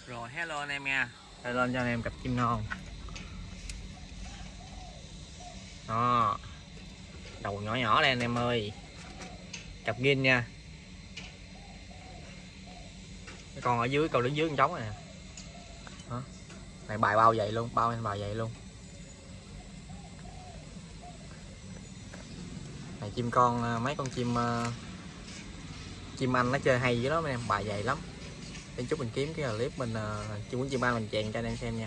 Rồi hello anh em nha. Đây lên cho anh em cặp chim non. Đó. Đầu nhỏ nhỏ đây anh em ơi. Cặp gin nha. Cái con ở dưới, con đứng dưới con trống này nè. Đó. Này bài bao vậy luôn, bao em bài vậy luôn. Này chim con, mấy con chim anh nó chơi hay dữ lắm anh em, bài dày lắm. Để chút mình kiếm cái clip mình chim anh mình chèn cho anh em xem nha.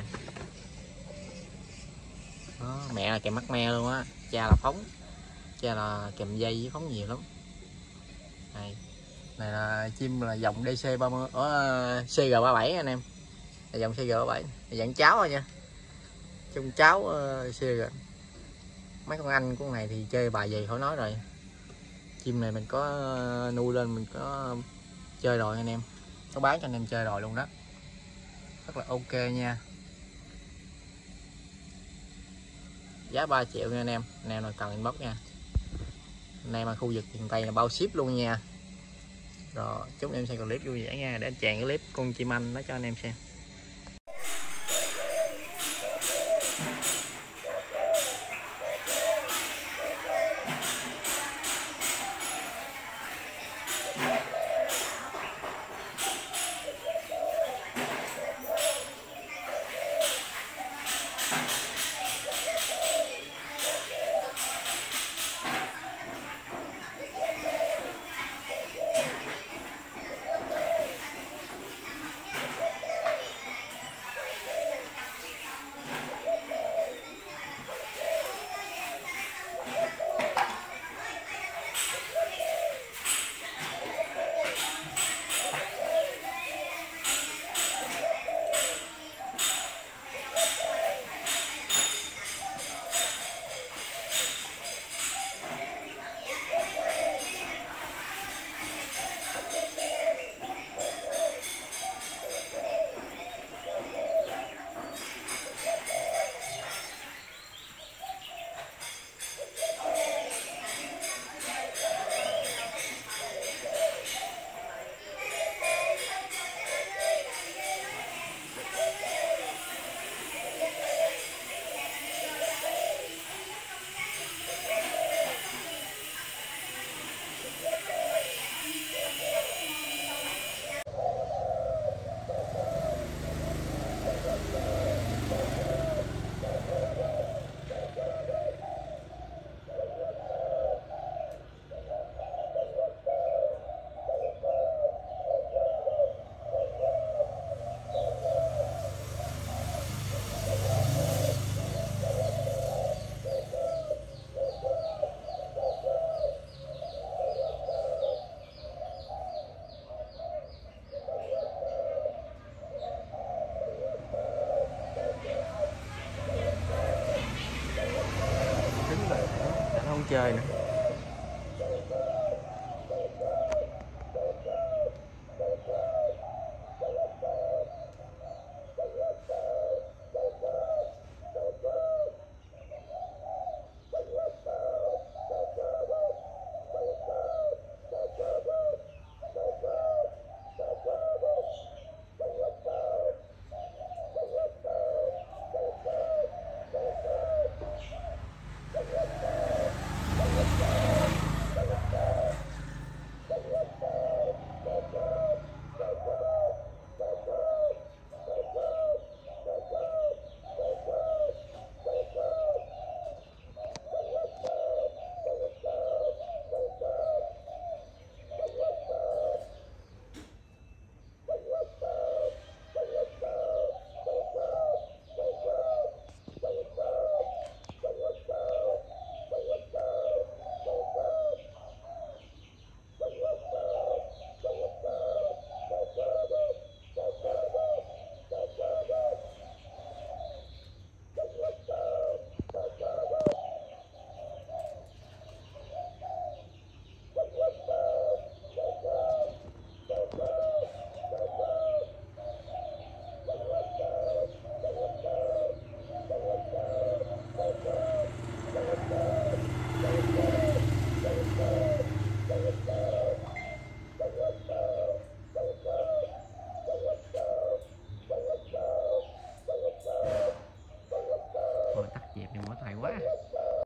Đó, mẹ là kèm mắt me luôn á, cha là phóng, cha là kèm dây với phóng nhiều lắm. Này là chim là dòng DC30 ở CG37 anh em, là dòng CG37 dạng cháu thôi nha, chung cháu CG. Mấy con anh của này thì chơi bài gì khỏi nói rồi. Chim này mình có nuôi lên, mình có chơi rồi anh em, có bán cho anh em chơi rồi luôn đó, rất là ok nha. Giá 3 triệu nha anh em. Anh em nào cần inbox nha. Anh em ở khu vực miền Tây là bao ship luôn nha. Rồi chúc em xem clip vui vẻ nha, để anh chèn cái clip con chim anh đó cho anh em xem. Không chơi nữa. dẹp thì mỏi tay quá.